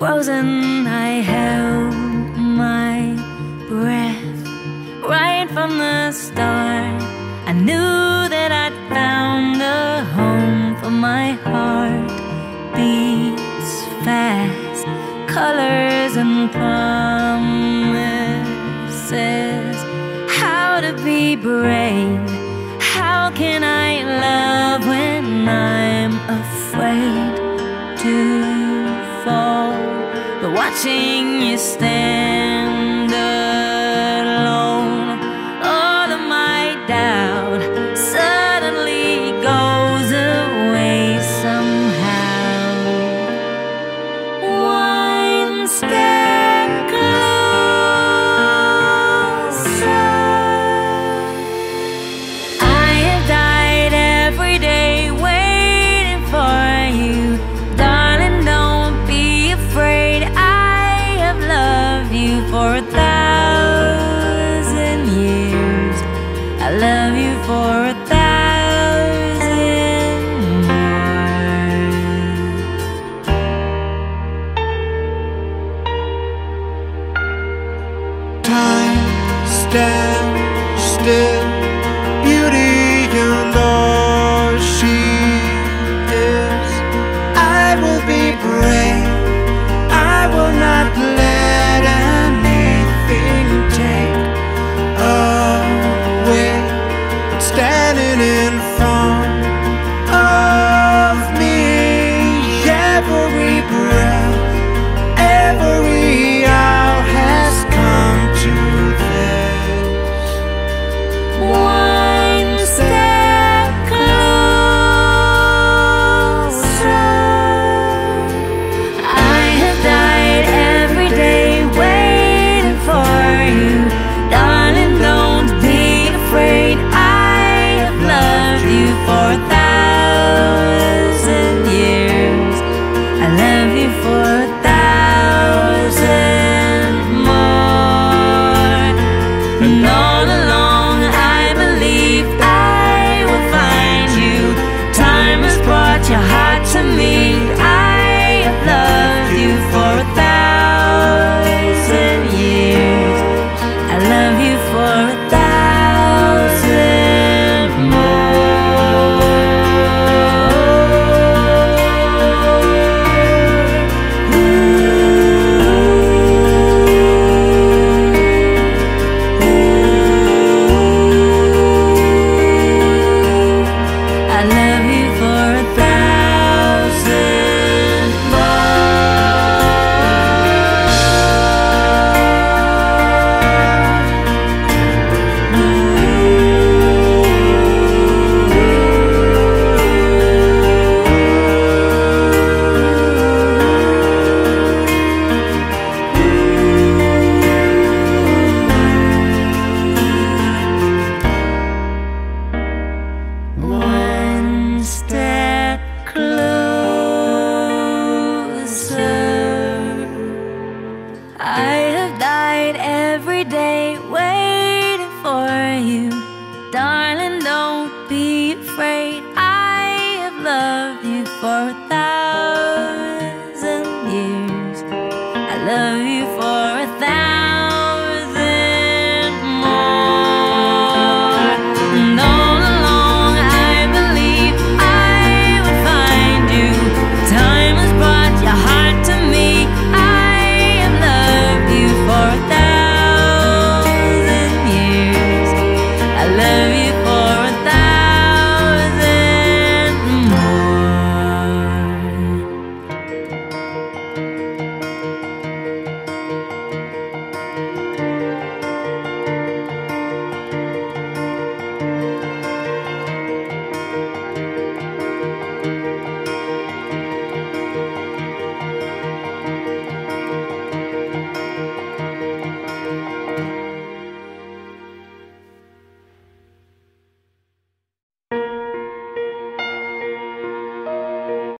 frozen, I held my breath. Right from the start, I knew that I'd found a home for my heart. Beats fast, colors and promises. How to be brave, how can I love when I'm afraid to fall? But watching you stand alone, all of my doubt suddenly goes away somehow. One step closer. I have died every day waiting for you. Darling, don't be afraid. I have loved you for 1,000 years. I love you for 1,000 more. Time stands still, beauty and all